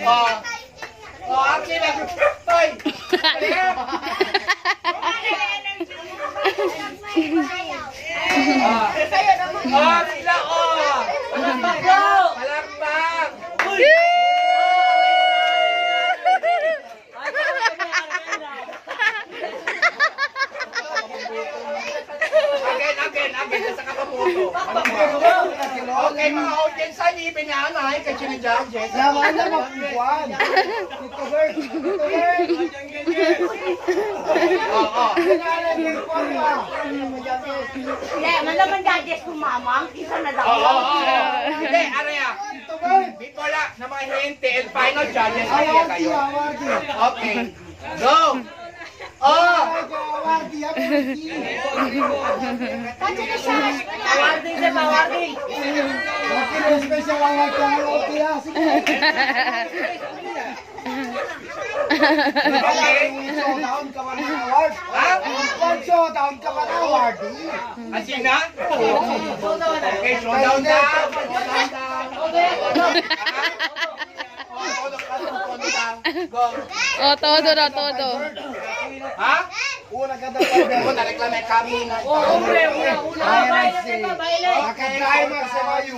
Archie, hoy! Sila, Palakpak! Again, nasa kakaputo. Okay, mga audience, saan ipinanay kay Chinijang, Jess? Laman na magpupuan. Dito, Bert. Oo. Hindi, malaman judges kumamang. Isa na daw. Oo. Hindi, Araya. Before na mga hinte and final judges, Araya kayo. Okay. Go! Awarding siya. Awarding siya, awarding. Okay, special award ka ng OPA. Sige. Showdown ka man ng award. Showdown ka man ng award. Asina? Okay, showdown down. Go. Oh, todo na, todo. Ha? Una ka daw pa. Nareklame kami na. Una. Baile. Makadriver sa Mayu.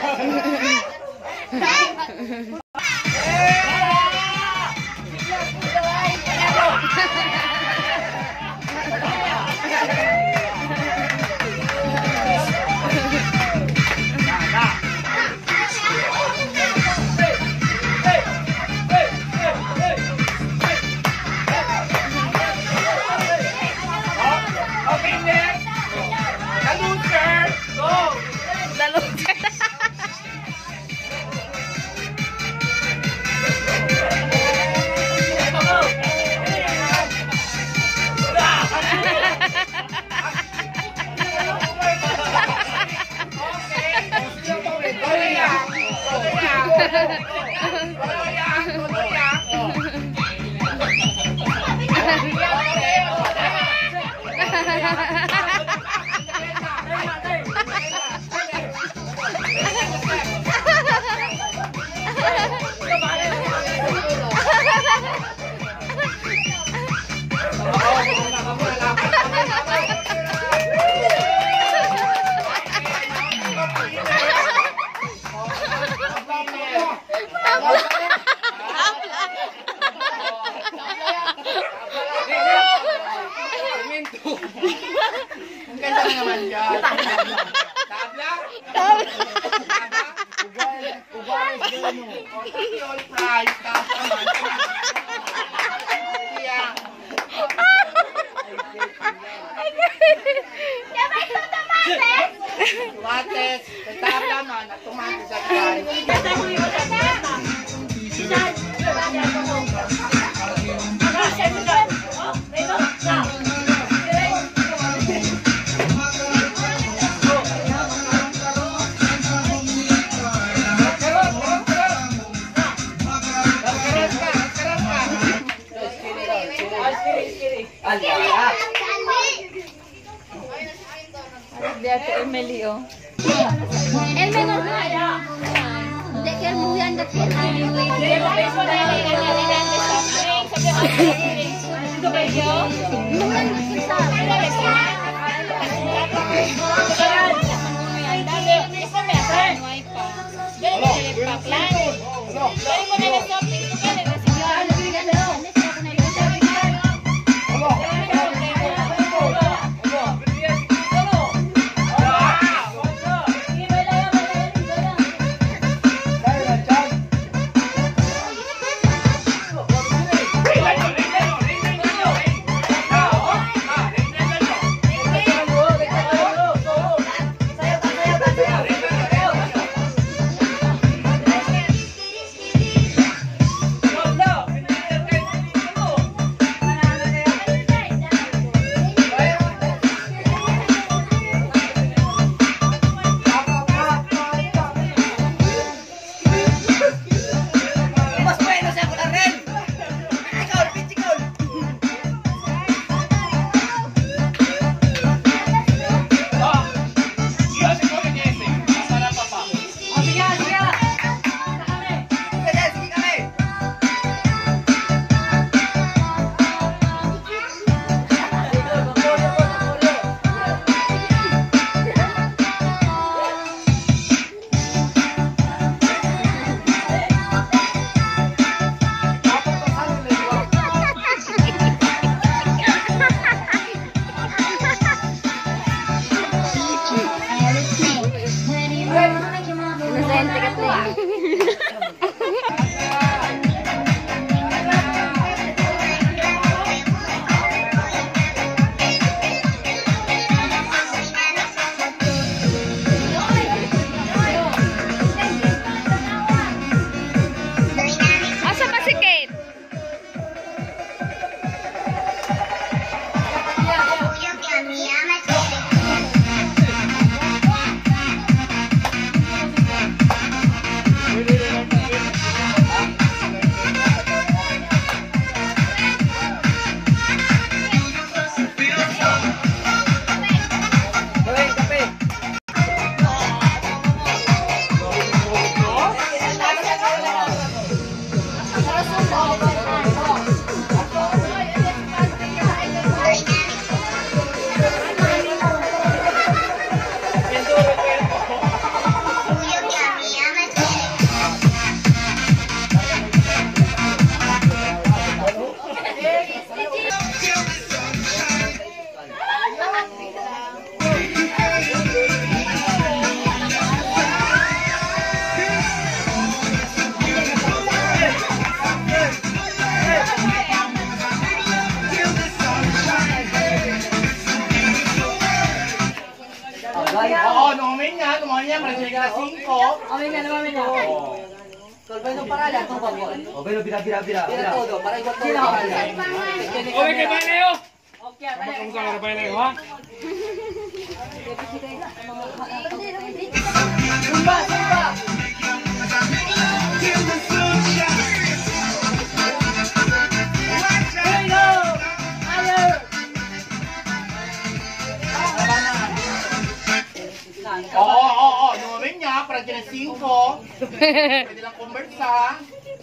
Okay, next. The loser. Go. Ang ganda na naman dyan. Tabla? Ugalis gano. All price. Tapos naman. Yeah. Tumates. Tabla man. At tumates at guys. Emily, oh. Menor na. Hindi, kaya mo yan dapat. mo niya, marasya ka 5. Amin na naman na. Kalbay ng paralan, itong babuan. O, pero bira. Bira todo, para igual todo. Oke, kay Banayo. Okay, kaya. Kamusta ka na Banayo, ha? Sumba, sumba. Oo. Numin niya, marasya na 5. Pwede lang kumbersa.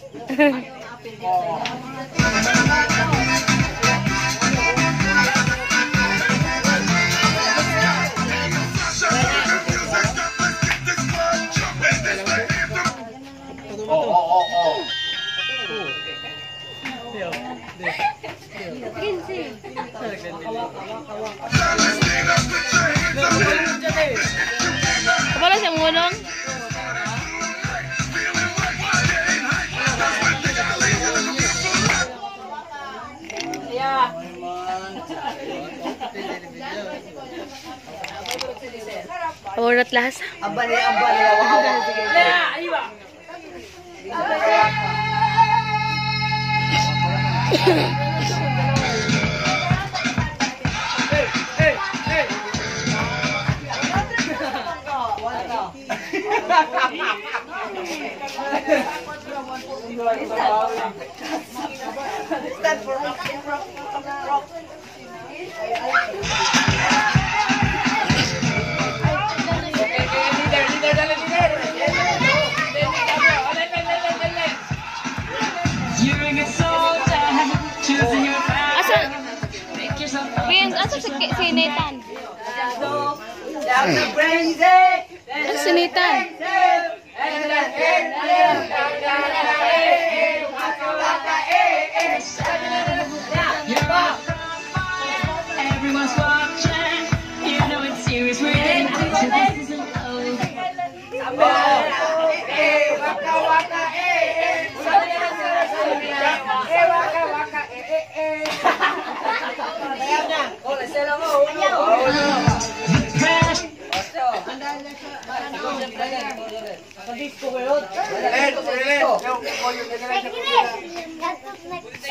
Oo. 15. Kapala siyang mulong? Urot lahas. Ambali, awak-awak. Stand for rock. Asa? Vince, asa si Nathan? Dr. Crazy. Asa si Nathan? Everyone's watching, you know it's serious. We're in so this isn't Disco ko yun. Len. Like this.